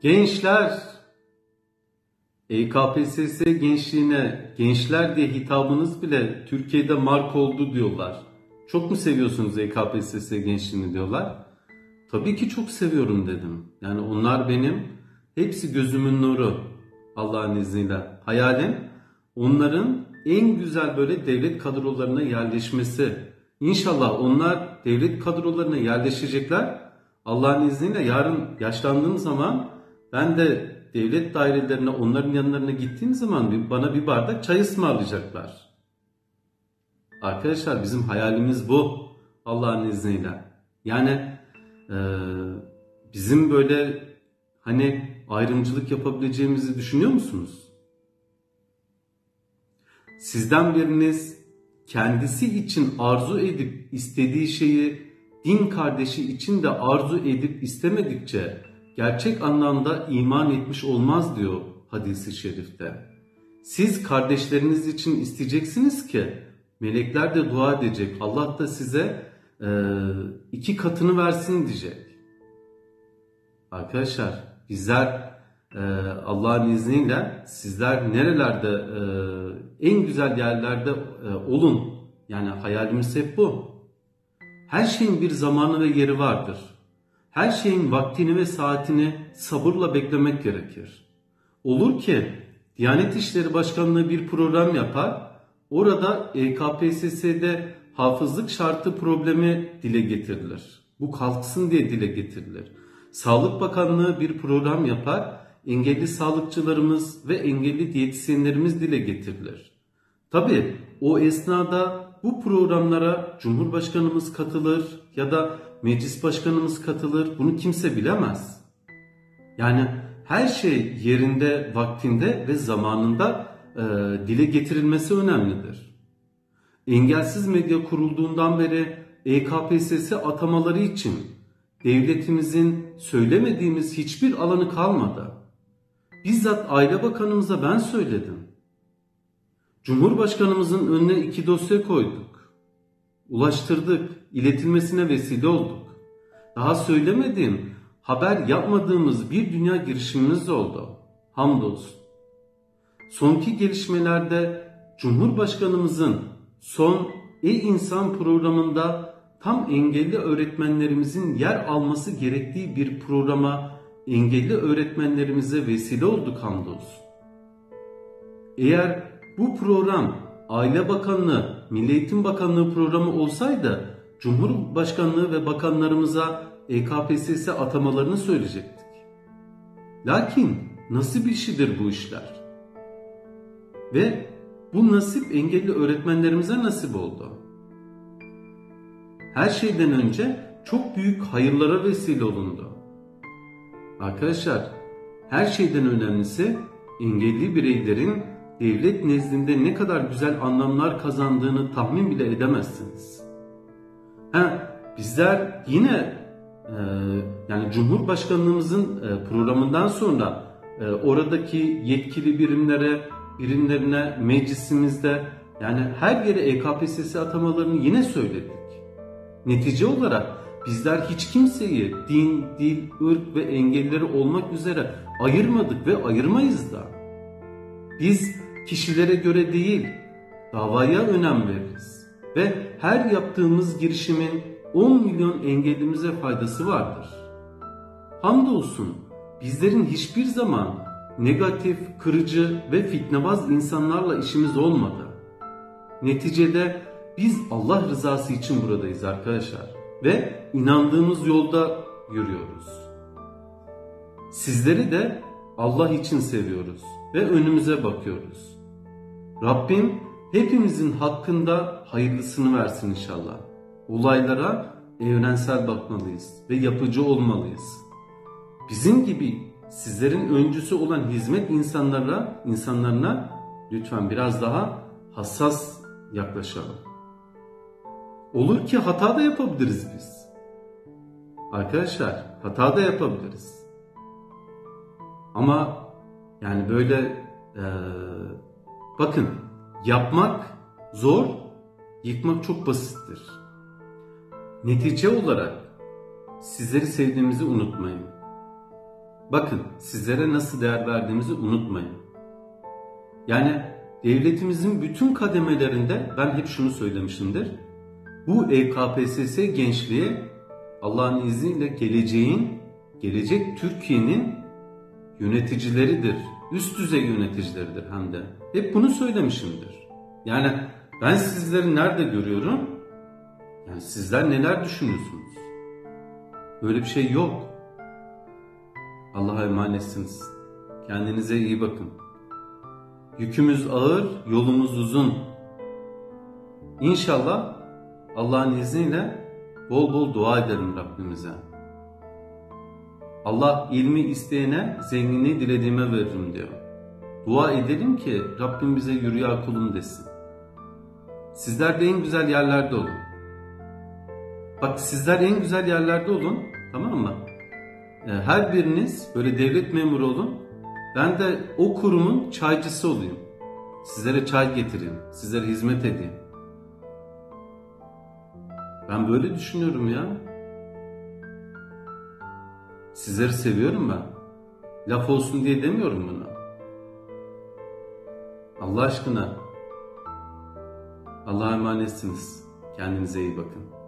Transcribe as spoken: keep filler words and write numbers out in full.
Gençler, E K P S S gençliğine gençler diye hitabınız bile Türkiye'de marka oldu diyorlar. Çok mu seviyorsunuz E K P S S gençliğini diyorlar. Tabii ki çok seviyorum dedim. Yani onlar benim hepsi gözümün nuru Allah'ın izniyle. Hayalim onların en güzel böyle devlet kadrolarına yerleşmesi. İnşallah onlar devlet kadrolarına yerleşecekler. Allah'ın izniyle yarın yaşlandığım zaman ben de devlet dairelerine, onların yanlarına gittiğim zaman bana bir bardak çay ısmarlayacaklar. Arkadaşlar bizim hayalimiz bu Allah'ın izniyle. Yani e, bizim böyle hani ayrımcılık yapabileceğimizi düşünüyor musunuz? Sizden biriniz kendisi için arzu edip istediği şeyi din kardeşi için de arzu edip istemedikçe gerçek anlamda iman etmiş olmaz diyor hadis-i şerifte. Siz kardeşleriniz için isteyeceksiniz ki melekler de dua edecek. Allah da size e, iki katını versin diyecek. Arkadaşlar bizler e, Allah'ın izniyle sizler nerelerde e, en güzel yerlerde e, olun. Yani hayalimiz hep bu. Her şeyin bir zamanı ve yeri vardır. Her şeyin vaktini ve saatini sabırla beklemek gerekir. Olur ki Diyanet İşleri Başkanlığı bir program yapar, orada E K P S S'de hafızlık şartı problemi dile getirilir. Bu kalksın diye dile getirilir. Sağlık Bakanlığı bir program yapar, engelli sağlıkçılarımız ve engelli diyetisyenlerimiz dile getirilir. Tabii o esnada bu programlara Cumhurbaşkanımız katılır ya da Meclis Başkanımız katılır. Bunu kimse bilemez. Yani her şey yerinde, vaktinde ve zamanında e, dile getirilmesi önemlidir. Engelsiz Medya kurulduğundan beri E K P S S atamaları için devletimizin söylemediğimiz hiçbir alanı kalmadı. Bizzat Aile Bakanımıza ben söyledim. Cumhurbaşkanımızın önüne iki dosya koyduk. Ulaştırdık, iletilmesine vesile olduk. Daha söylemediğim, haber yapmadığımız bir dünya girişimimiz oldu. Hamdolsun. Sonki gelişmelerde Cumhurbaşkanımızın son E-İnsan programında tam engelli öğretmenlerimizin yer alması gerektiği bir programa engelli öğretmenlerimize vesile olduk hamdolsun. Eğer bu program Aile Bakanlığı, Milli Eğitim Bakanlığı programı olsaydı Cumhurbaşkanlığı ve bakanlarımıza E K P S S atamalarını söyleyecektik. Lakin nasip işidir bu işler. Ve bu nasip engelli öğretmenlerimize nasip oldu. Her şeyden önce çok büyük hayırlara vesile olundu. Arkadaşlar, her şeyden önemlisi engelli bireylerin devlet nezdinde ne kadar güzel anlamlar kazandığını tahmin bile edemezsiniz. Ha, bizler yine e, yani Cumhurbaşkanlığımızın e, programından sonra e, oradaki yetkili birimlere, birimlerine, meclisimizde yani her yere E K P S S atamalarını yine söyledik. Netice olarak bizler hiç kimseyi din, dil, ırk ve engellileri olmak üzere ayırmadık ve ayırmayız da. Biz kişilere göre değil, davaya önem veririz. Ve her yaptığımız girişimin on milyon engellimize faydası vardır. Hamdolsun bizlerin hiçbir zaman negatif, kırıcı ve fitnebaz insanlarla işimiz olmadı. Neticede biz Allah rızası için buradayız arkadaşlar. Ve inandığımız yolda yürüyoruz. Sizleri de Allah için seviyoruz ve önümüze bakıyoruz. Rabbim hepimizin hakkında hayırlısını versin inşallah. Olaylara evrensel bakmalıyız ve yapıcı olmalıyız. Bizim gibi sizlerin öncüsü olan hizmet insanlara, insanlarına lütfen biraz daha hassas yaklaşalım. Olur ki hata da yapabiliriz biz. Arkadaşlar hata da yapabiliriz. Ama yani böyle ee, bakın yapmak zor, yıkmak çok basittir. Netice olarak sizleri sevdiğimizi unutmayın. Bakın, sizlere nasıl değer verdiğimizi unutmayın. Yani devletimizin bütün kademelerinde ben hep şunu söylemişimdir. Bu E K P S S gençliğe Allah'ın izniyle geleceğin, gelecek Türkiye'nin yöneticileridir. Üst düzey yöneticileridir hem de. Hep bunu söylemişimdir. Yani ben sizleri nerede görüyorum? Yani sizler neler düşünüyorsunuz? Böyle bir şey yok. Allah'a emanetsiniz. Kendinize iyi bakın. Yükümüz ağır, yolumuz uzun. İnşallah Allah'ın izniyle bol bol dua edelim Rabbimize. Allah ilmi isteyene zenginliği dilediğime veririm diyor. Dua edelim ki Rabbim bize yürü ya kulum desin. Sizler de en güzel yerlerde olun. Bak, sizler en güzel yerlerde olun, tamam mı? Her biriniz böyle devlet memuru olun. Ben de o kurumun çaycısı olayım. Sizlere çay getireyim, sizlere hizmet edeyim. Ben böyle düşünüyorum ya. Sizleri seviyorum ben. Laf olsun diye demiyorum bunu. Allah aşkına. Allah'a emanetsiniz. Kendinize iyi bakın.